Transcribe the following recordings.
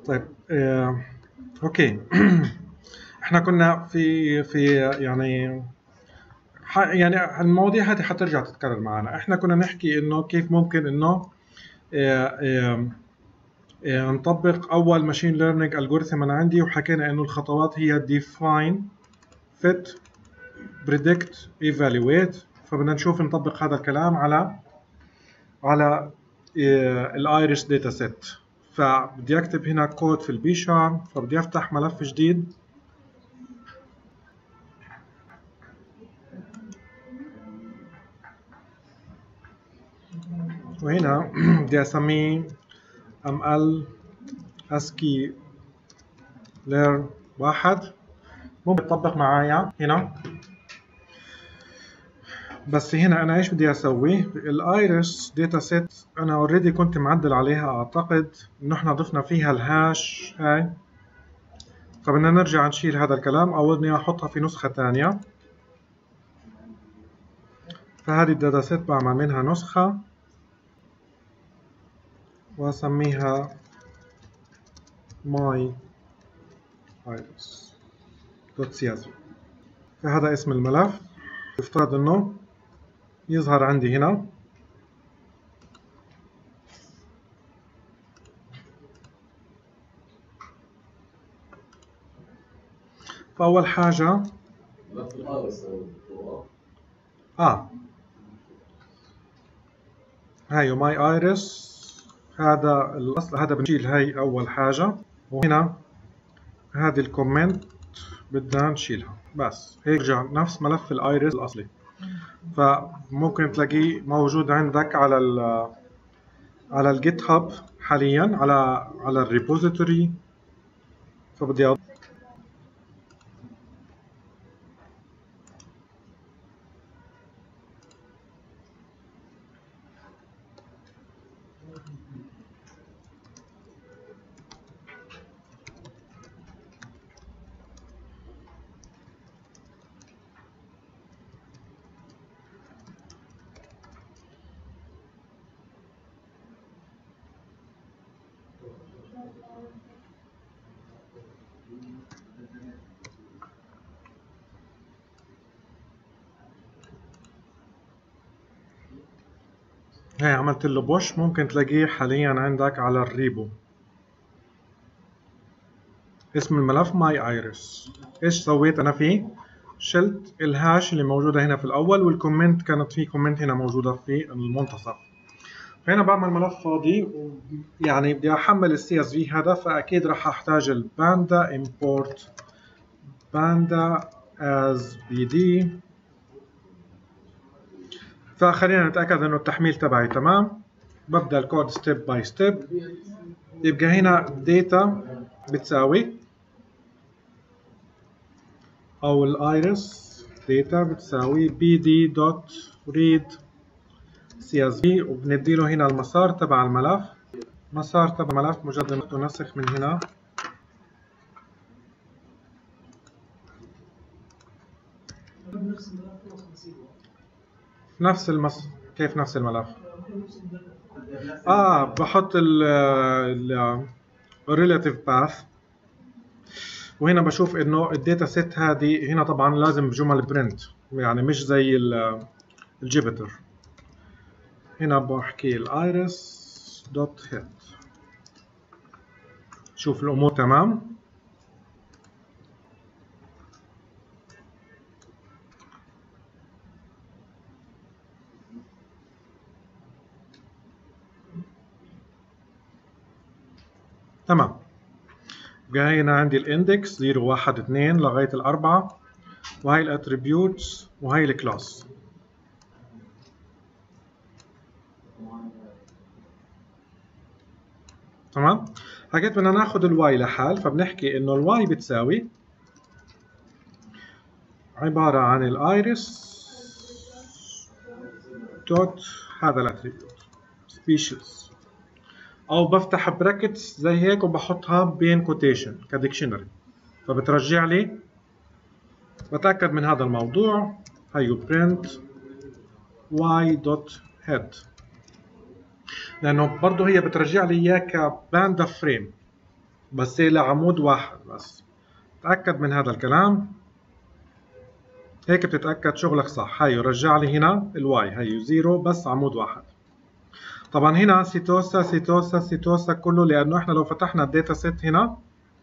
طيب اوكي. احنا كنا في يعني المواضيع هذه حترجع تتكرر معنا. احنا كنا نحكي انه كيف ممكن انه نطبق اول ماشين ليرنينج الجوريثم انا عندي، وحكينا انه الخطوات هي define fit predict evaluate. فبدنا نشوف نطبق هذا الكلام على الايريس داتا سيت. فبدي اكتب هنا كود في البي شارم، فبدي افتح ملف جديد وهنا بدي اسميه ML ASCII learn 1. ممكن تطبق معايا هنا، بس هنا انا ايش بدي اسوي؟ الايريس داتا سيت انا اوريدي كنت معدل عليها، اعتقد انه احنا ضفنا فيها الهاش هاي، فبدنا نرجع نشيل هذا الكلام او بدي احطها في نسخة ثانية. فهذه الداتا سيت بعمل منها نسخة واسميها my iris.csv. فهذا اسم الملف. يفترض انه يظهر عندي هنا. فاول حاجة هاي ماي ايريس، هذا الاصل، هذا بنشيل هاي اول حاجة، وهنا هذه الكومنت بدنا نشيلها. بس هيك رجع نفس ملف الايريس الاصلي. فممكن تلاقيه موجود عندك على الجيت هاب حاليا، على الريبوزيتوري. فبدي هاي عملت له بوش. ممكن تلاقيه حاليا عندك على الريبو. اسم الملف ماي ايريس. ايش سويت انا فيه؟ شلت الهاش اللي موجوده هنا في الاول، والكومنت كانت في كومنت هنا موجوده في المنتصف. فهنا بعمل ملف فاضي، يعني بدي احمل السي اس في هذا، فاكيد راح احتاج الباندا امبورت باندا از بي دي. فخلينا نتاكد انه التحميل تبعي تمام. ببدا الكود ستيب باي ستيب. يبقى هنا داتا بتساوي، او الايريس داتا بتساوي bd.read csv، وبندي له هنا المسار تبع الملف. مسار تبع الملف مجرد انه نسخ من هنا. كيف نفس الملف؟ بحط ال relative path، وهنا بشوف انه الداتا سيت هذه هنا طبعا لازم بجمل برنت، يعني مش زي الجيبيتر. هنا بحكي الايريس دوت هيد. شوف الامور تمام. تمام. يبقى هنا عندي الاندكس 0 1 2 لغايه الاربعه، وهي الاتريبيوتس، وهي الكلاس. تمام. حكيت بدنا ناخذ الواي لحال، فبنحكي انه الواي بتساوي عباره عن الايريس دوت هذا الاتريبيوت سبيشيز، او بفتح براكتس زي هيك وبحطها بين كوتيشن كديكشنري، فبترجع لي. بتاكد من هذا الموضوع. هيو print y.head، لانه برضه هي بترجع لي اياه كباندا فريم. بس هي لعمود واحد بس. تأكد من هذا الكلام، هيك بتتأكد شغلك صح. هاي رجع لي هنا الواي، هاي 0 بس عمود واحد. طبعا هنا سيتوسا سيتوسا سيتوسا كله، لأنه احنا لو فتحنا الداتا سيت هنا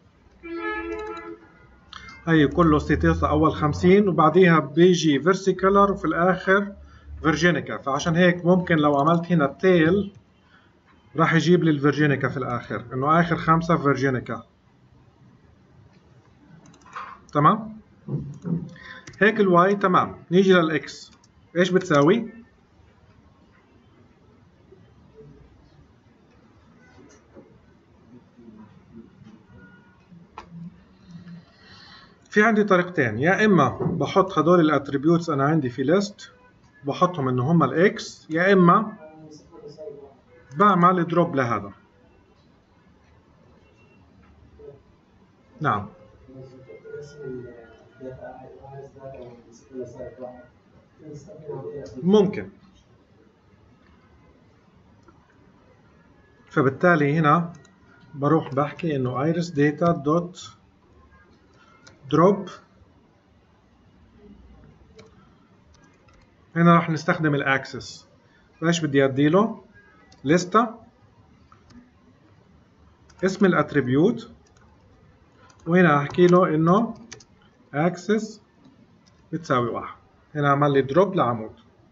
هي كله سيتوسا أول 50 وبعديها بيجي فيرسيكولر وفي الآخر فيرجينيكا، فعشان هيك ممكن لو عملت هنا تيل راح يجيب لي الفيرجينيكا في الآخر، إنه آخر 5 فيرجينيكا. تمام؟ هيك الواي تمام. نيجي للإكس، إيش بتساوي؟ في عندي طريقتين، يا إما بحط هدول الاتريبيوتس أنا عندي في ليست بحطهم إنه هم الإكس، يا إما بعمل دروب لهذا. نعم ممكن. فبالتالي هنا بروح بحكي إنه iris data dot drop. هنا راح نستخدم الاكسس. ايش بدي اديله؟ لستة، اسم الاتريبيوت، وهنا احكي له انه اكسس بتساوي 1. هنا عمل لي دروب لعمود.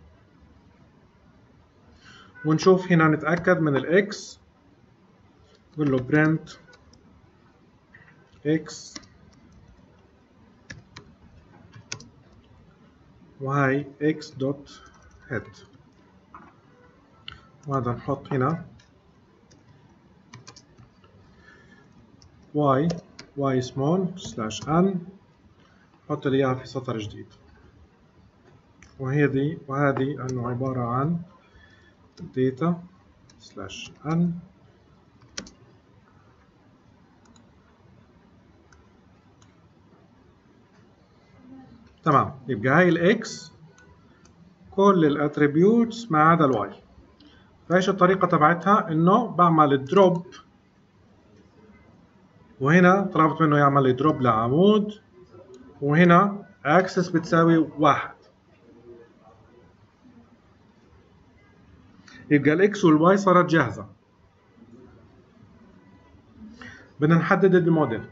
ونشوف هنا نتاكد من الاكس، بقول له print x، وهي x دوت head، وهذا نحط هنا y small slash n، نحط لي اياها في سطر جديد. وهذه انه عبارة عن data slash n. تمام، يبقى هاي الاكس كل الاتريبيوتس ما عدا الواي. فايش الطريقة تبعتها؟ انه بعمل دروب، وهنا طلبت منه يعمل لي دروب لعمود، وهنا اكسس بتساوي 1. يبقى الاكس والواي صارت جاهزة. بدنا نحدد الموديل.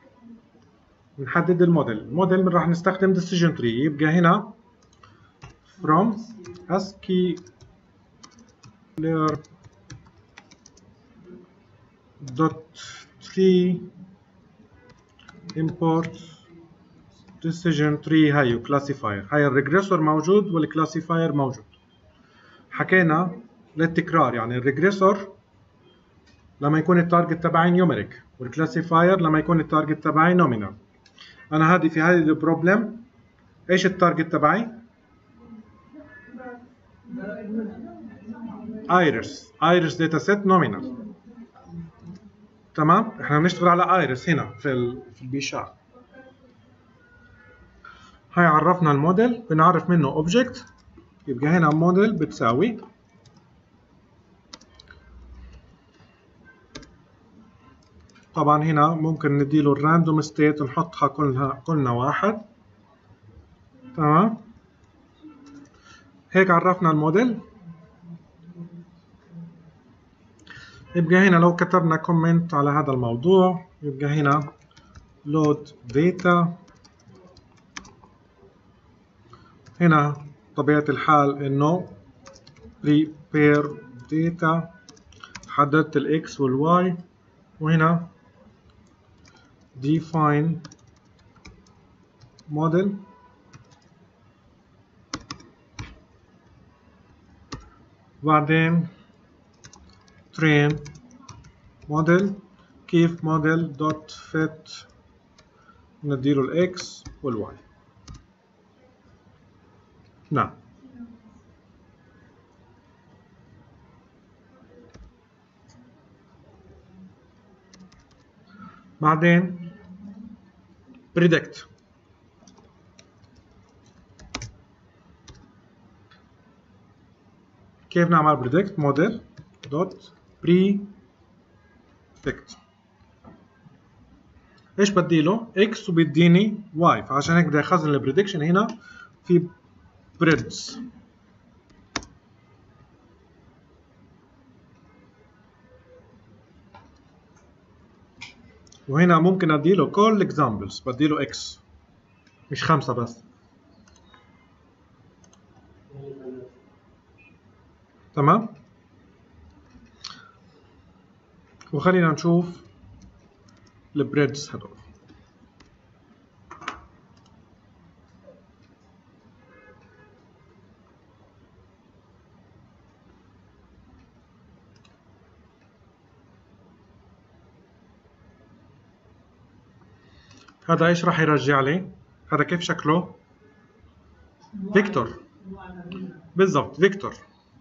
الموديل راح نستخدم decision tree. يبقى هنا from ASCII layer dot tree import decision tree. هاي classifier، هاي الريجريسور موجود والكلاسيفاير موجود. حكينا للتكرار، يعني الريجريسور لما يكون التارجت تبعي نيوميريك، والكلاسيفاير لما يكون التارجت تبعي نومينال. انا في هذه البروبلم ايش التارجت تبعي؟ ايرس داتا سيت نومينال. تمام، احنا بنشتغل على ايرس هنا في البي شارب. هاي عرفنا الموديل، بنعرف منه اوبجكت. يبقى هنا موديل بتساوي طبعا هنا ممكن نديله الراندوم ستيت نحطها كلنا 1. تمام، هيك عرفنا الموديل. يبقى هنا لو كتبنا كومنت على هذا الموضوع، يبقى هنا load data. هنا طبيعة الحال انه prepare data، حددت الاكس والواي، وهنا define model، بعدين train model. كيف model dot fit نديله الاكس والواي. نعم، بعدين predict. كيف نعمل predict؟ model dot predict. ايش بديله؟ اكس وبيديني واي، فعشان هيك بدي اخزن البريدكشن هنا في بريدز. وهنا ممكن اديله كل اكزامبلز، بديله اكس مش 5 بس. تمام. وخلينا نشوف البريدز هدول. هذا ايش راح يرجع لي؟ هذا كيف شكله؟ فيكتور. بالضبط فيكتور.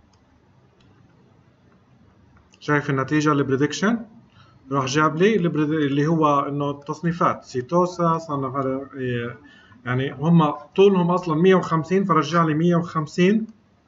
شايف النتيجة البريدكشن؟ راح جاب لي اللي هو انه التصنيفات سيتوسا صنف هذا يعني هم طولهم اصلا 150 فرجع لي 150.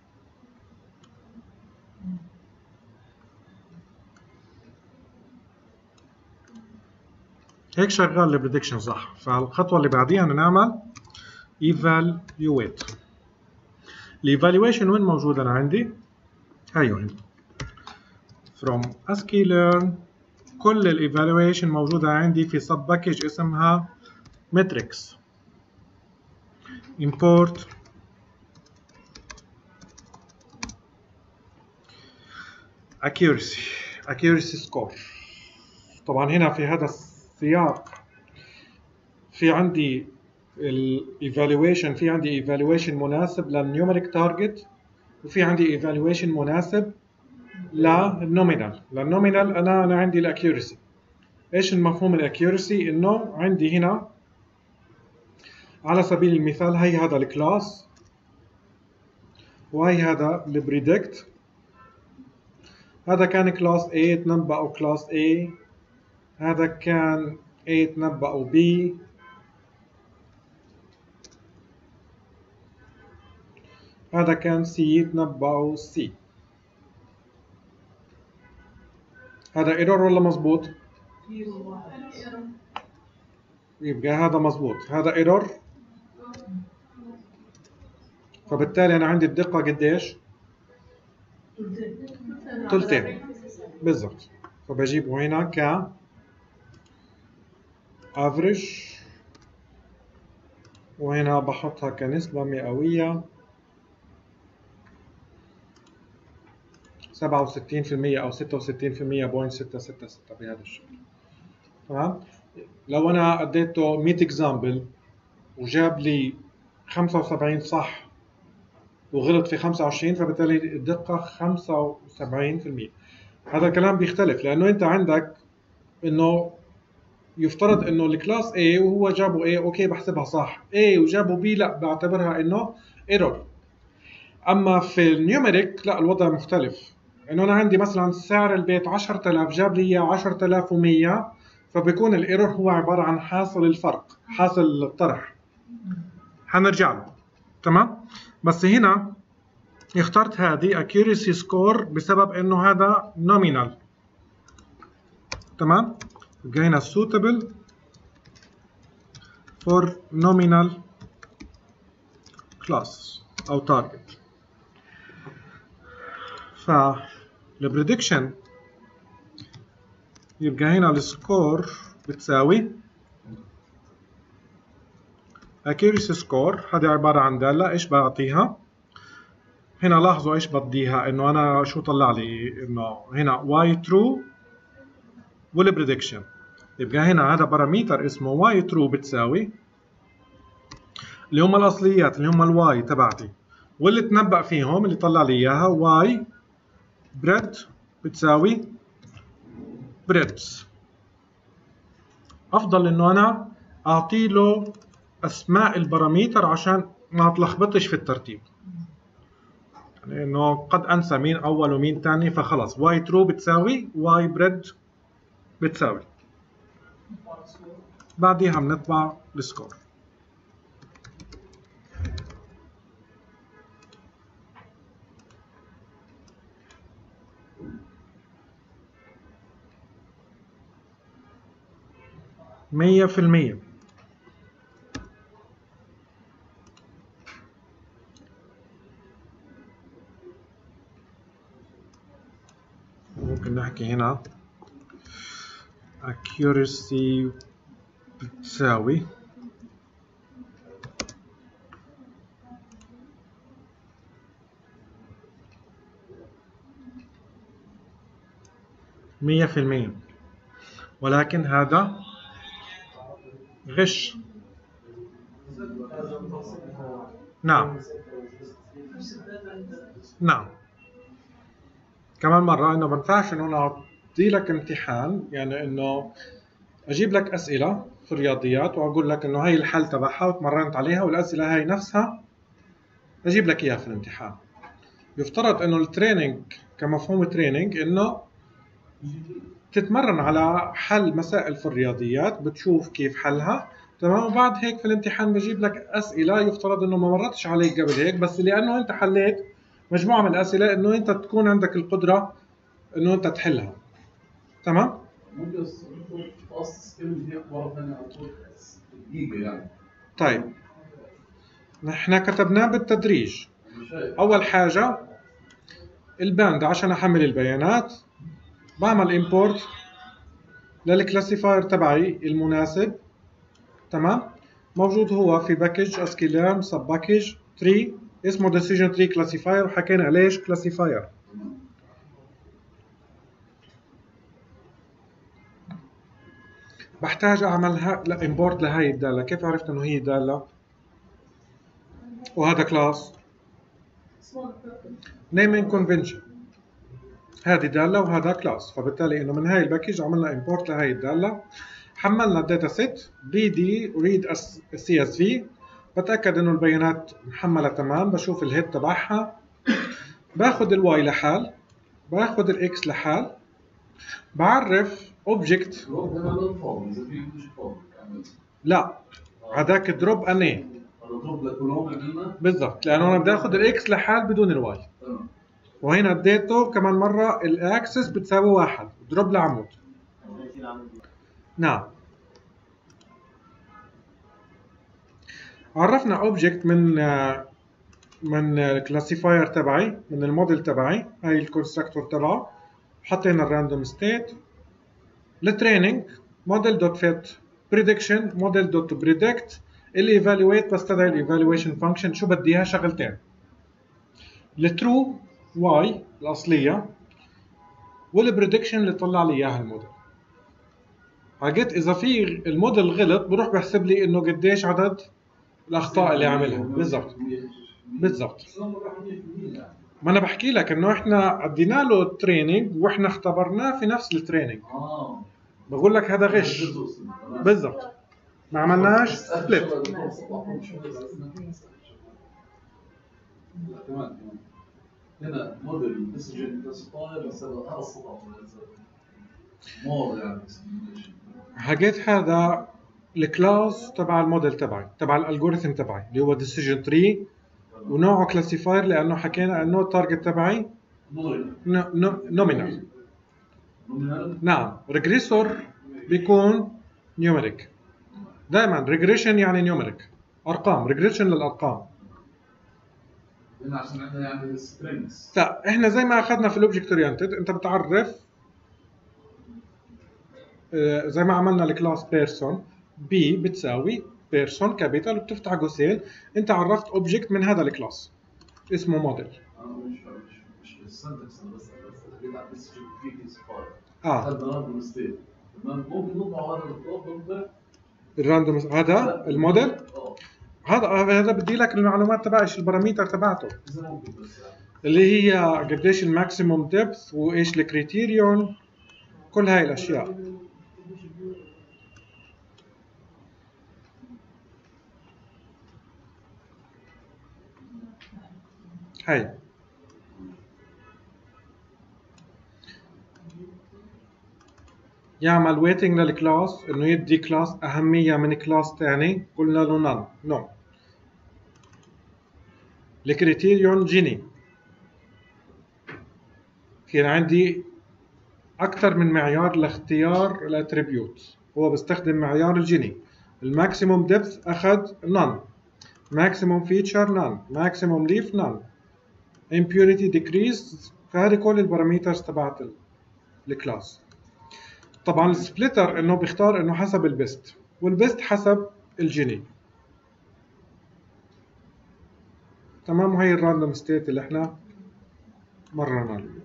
هيك شغال البريدكشن صح. فالخطوة اللي بعديها بدنا نعمل evaluate. الايفالويشن وين موجود انا عندي؟ هيو عندي from sklearn. كل الايفالويشن موجودة عندي في sub package اسمها metrics. import accuracy score. طبعا هنا في هذا السياق في عندي الايفالويشن، في عندي ايفالويشن مناسب للنيوميريك تارجت، وفي عندي ايفالويشن مناسب للنومينال. للنومينال انا عندي الاكيورسي. ايش المفهوم الاكيورسي؟ انه عندي هنا على سبيل المثال هي هذا الكلاس وهي هذا البريدكت. هذا كان كلاس A تنبأوا كلاس A، هذا كان A تنبأوا B، هذا كان C تنبأوا C. هذا ايرور ولا مظبوط؟ يبقى هذا مظبوط، هذا ايرور. فبالتالي انا عندي الدقة قديش؟ ثلثين بالضبط. فبجيبه هنا ك average، وهنا بحطها كنسبة مئوية 67% أو 66.666 بهذا الشكل. تمام. لو أنا أديته 100 اكزامبل وجاب لي 75 صح وغلط في 25، فبالتالي الدقة 75%. هذا الكلام بيختلف لأنه أنت عندك إنه يفترض إنه الكلاس A وهو جابه A أوكي بحسبها صح، A وجابه B لا بعتبرها إنه ايرور. أما في النيوميريك لا، الوضع مختلف. إنه أنا عندي مثلا سعر البيت 10000 جاب لي إياه 10100، فبيكون الايرور هو عبارة عن حاصل الفرق، حاصل الطرح. حنرجع له. تمام. بس هنا اخترت هذه accuracy score بسبب انه هذا nominal. تمام. يبقى هنا suitable for nominal class او target. فالبريدكشن يبقى هنا السكور بتساوي accuracy score. هذه عبارة عن دالة ايش بعطيها؟ هنا لاحظوا ايش بديها، انه انا شو طلع لي؟ انه هنا y true والبريدكشن. يبقى هنا هذا باراميتر اسمه y true بتساوي اللي هم الاصليات اللي هم الواي تبعتي، واللي تنبأ فيهم اللي طلع لي اياها واي بريد بتساوي بريدز. افضل انه انا اعطي له اسماء الباراميتر عشان ما اتلخبطش في الترتيب، يعني انه قد انسى مين اول ومين ثاني. فخلص واي ترو بتساوي واي بريد بتساوي، بعديها بنطبع السكور. 100%. ممكن نحكي هنا accuracy بتساوي 100%، ولكن هذا غش. نعم نعم. كمان مرة انه ما بنفعش انه نعطي لك امتحان، يعني انه اجيب لك اسئلة في الرياضيات واقول لك انه هاي الحل تبعها وتمرنت عليها والاسئلة هاي نفسها اجيب لك اياها في الامتحان. يفترض انه التريننج كمفهوم تريننج انه تتمرن على حل مسائل في الرياضيات، بتشوف كيف حلها تمام، وبعد هيك في الامتحان بجيب لك اسئله يفترض انه ما مرتش عليك قبل هيك، بس لانه انت حليت مجموعه من الاسئله انه انت تكون عندك القدره انه انت تحلها. تمام. ممكن تخصص كلمه هيك مره ثانيه او دقيقه يعني. طيب نحن كتبناه بالتدريج. اول حاجه الباند عشان احمل البيانات بعمل امبورت للكلاسيفاير تبعي المناسب. تمام. موجود هو في باكج اسكيلارن سب باكج تري اسمه ديسيجن تري كلاسيفاير، وحكينا ليش كلاسيفاير. بحتاج اعمل امبورت لهي الداله. كيف عرفت انه هي داله وهذا كلاس؟ نيمينج كونفنشن. هذه داله وهذا كلاس، فبالتالي انه من هاي الباكج عملنا امبورت لهي الداله، حملنا الداتا سيت بي دي ريد سي اس في، بتاكد انه البيانات محمله تمام، بشوف الهيد تبعها، باخذ الواي لحال، باخذ الاكس لحال، بعرف اوبجكت. لا هذاك دروب اني بالضبط، لانه انا بدي اخذ الاكس لحال بدون الواي، وهنا اديته كمان مره الاكسس بتساوي 1 دروب لعمود. نعم. عرفنا اوبجكت من الكلاسيفاير تبعي، من الموديل تبعي، هاي الكونستراكتور تبعه، حطينا الراندوم ستيت. التريننج موديل دوت فيت بريدكشن موديل دوت بريدكت. الايفالويت بستدعي الايفالويشن فانكشن، شو بدي اياها؟ شغلتين، الترو واي الاصليه والبريدكشن اللي طلع لي اياها الموديل. حاجات اذا في الموديل غلط بروح بحسب لي انه قديش عدد الاخطاء اللي عملها. بالضبط بالضبط. ما انا بحكي لك انه احنا ادينا له التريننج واحنا اختبرناه في نفس التريننج. بقول لك هذا غش. بالضبط، ما عملناش سبليت. هنا موديل ديسيجن كلاسيفاير يساوي هذا السطر مور يعني حكيت هذا الكلاس تبع الموديل تبعي، تبع الالجوريثم تبعي اللي هو ديسيجن تري، ونوعه كلاسيفاير لانه حكينا انه التارجت تبعي نومينال. نعم. ريجريسور بيكون نيوميريك. دائما ريجريشن يعني نيوميريك، ارقام، ريجريشن للارقام. عشان عندنا يعني سترينجز. لا احنا زي ما اخذنا في الاوبجكت اورينتد، انت بتعرف زي ما عملنا الكلاس بيرسون، بي بتساوي بيرسون كابيتال وبتفتح قوسين، انت عرفت اوبجكت من هذا الكلاس اسمه موديل. مش السنتكس بس بيبقى ديسيجن في كلاسيفاير. هذا راندوم ستيت. ممكن نطلع هذا الطلب الراندوم، هذا الموديل. هذا بدي لك المعلومات تبع ايش الباراميتر تبعته، اللي هي قديش الماكسيموم ديبث وايش الكريتيريون، كل هاي الاشياء. هاي يعمل ويتنج للكلاس، انه يدي كلاس اهميه من كلاس ثاني، قلنا له نون نو. الكريتيريون جيني، في عندي اكثر من معيار لاختيار الاتريبيوت، هو بيستخدم معيار الجيني. الماكسيموم ديبث اخذ none، ماكسيموم فيتشر none، ماكسيموم ليف none، impurity decreased. فهذه كل الباراميترز تبعت الكلاس. طبعا السبليتر انه بيختار انه حسب البيست، والبيست حسب الجيني. تمام. وهي الراندوم ستيت اللي احنا مررنا له.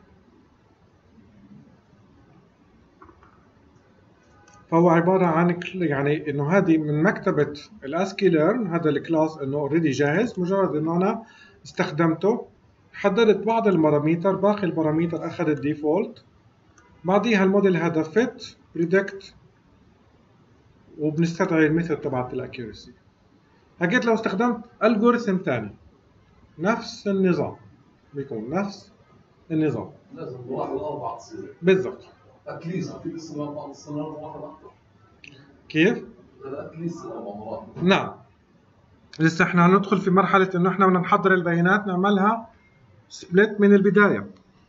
فهو عبارة عن يعني انه هذه من مكتبة الاسكي ليرن، هذا الكلاس انه اوريدي جاهز، مجرد انه انا استخدمته، حددت بعض الباراميتر، باقي الباراميتر اخذ الديفولت، بعديها الموديل هذا فيت بريدكت، وبنستدعي الميثود تبعت الاكيورسي. حكيت لو استخدمت الجوريثم ثاني نفس النظام، بيكون نفس النظام. لازم واحد أربعة تصير بالضبط. اتليست في السنة واحد أكثر. كيف؟ اتليست 4 مرات. نعم. لسه احنا هندخل في مرحلة انه احنا بدنا نحضر البيانات نعملها سبليت من البداية.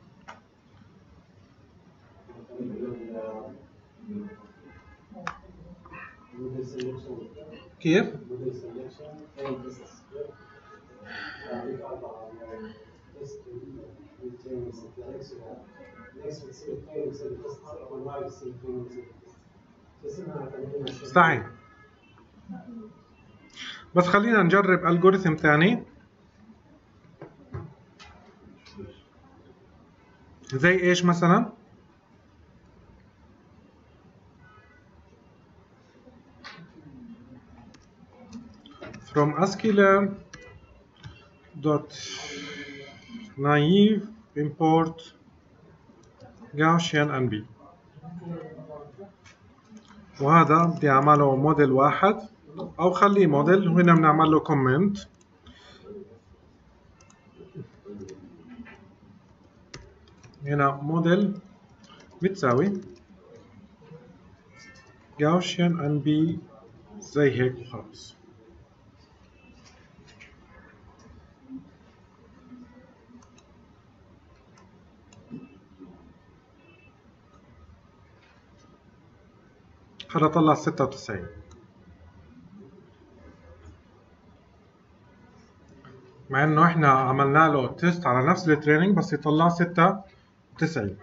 كيف؟ صحيح. بس خلينا نجرب الجوريثم ثاني. زي ايش مثلا؟ from ASCII-learn dot naive import Gaussian NB، وهذا بدي اعمله موديل واحد او خليه موديل، وهنا بنعمل له كومنت. هنا موديل بتساوي Gaussian NB زي هيك وخلاص. هذا طلع 96، مع انه احنا عملنا له تيست على نفس التريننج بس يطلع 96.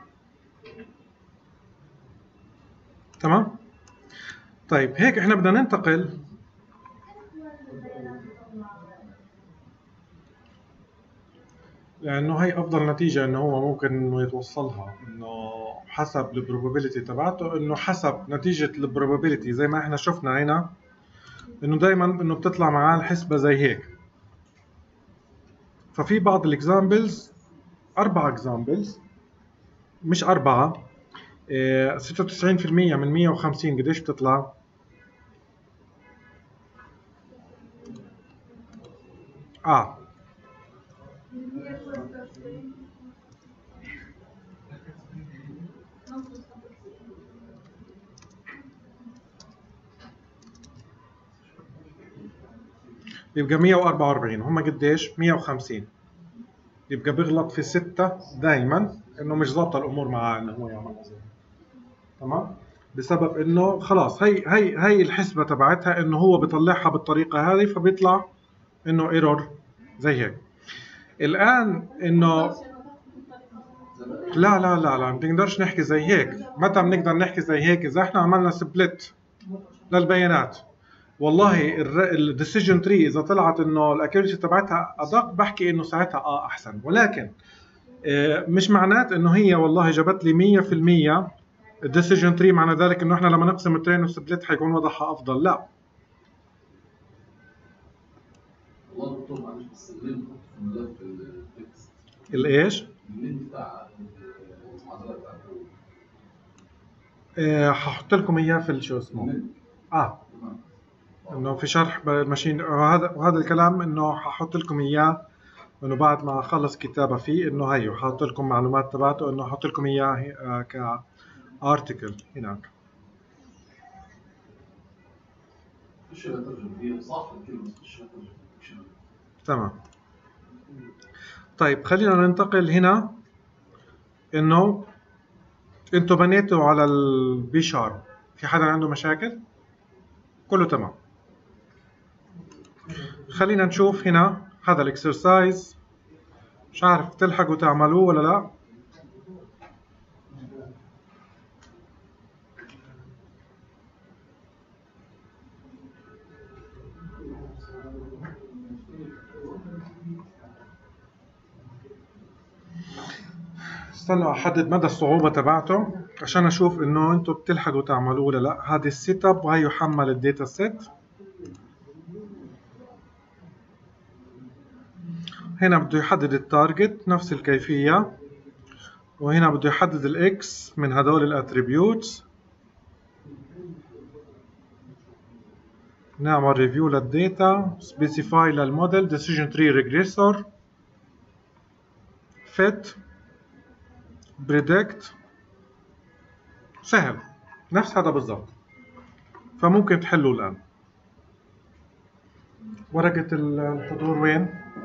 تمام. طيب هيك احنا بدنا ننتقل لانه هي افضل نتيجه انه هو ممكن انه يتوصلها، انه حسب البروبابيلتي تبعته، انه حسب نتيجه البروبابيلتي زي ما احنا شفنا هنا، انه دائما انه بتطلع معاه الحسبه زي هيك. ففي بعض الاكزامبلز 4 اكزامبلز، مش 4، 96% من 150 قديش بتطلع؟ يبقى 144. هم قديش؟ 150. يبقى بيغلط في 6 دائما، انه مش ظابطه الامور معاه انه هو يعملها زي. تمام. بسبب انه خلاص هي الحسبه تبعتها انه هو بيطلعها بالطريقه هذه، فبيطلع انه ايرور زي هيك. الان انه لا لا لا لا ما بنقدرش نحكي زي هيك. متى بنقدر نحكي زي هيك؟ اذا احنا عملنا سبليت للبيانات. والله الديسيجن تري اذا طلعت انه الاكيورسي تبعتها ادق، بحكي انه ساعتها احسن، ولكن مش معنات انه هي والله جابت لي 100% الديسيجن تري معنى ذلك انه احنا لما نقسم الترين والسبليت حيكون وضعها افضل. لا. والله دكتور معلش بس اللينك في ملف التكست. الايش؟ اللينك بتاع المحاضرات بتاعته. هحط لكم اياه في شو اسمه. انه في شرح بالماشين، وهذا الكلام انه هحط لكم اياه، انه بعد ما اخلص كتابه فيه انه هي وحاط لكم معلومات تبعته، انه احط لكم اياه كارتيكل هناك. مش ترجمه، هي صح الكلمه مش ترجمه. تمام. طيب خلينا ننتقل هنا، انه انتوا بنيتوا على البي شارب في حدا عنده مشاكل؟ كله تمام. خلينا نشوف هنا هذا الاكسرسايز، مش عارف تلحقوا تعملوه ولا لا. استنوا احدد مدى الصعوبة تبعته عشان اشوف انه انتم بتلحقوا تعملوه ولا لا. هذه السيت اب وهي يحمل الداتا سيت. هنا بده يحدد التارجت نفس الكيفية، وهنا بده يحدد الاكس من هدول الاتريبيوتس. نعمل ريفيو للداتا، سبيسيفاي للموديل، ديسيجن تري ريجريسور، فيت، بريدكت. سهل، نفس هذا بالضبط، فممكن تحلوا الآن. ورقة الحضور وين؟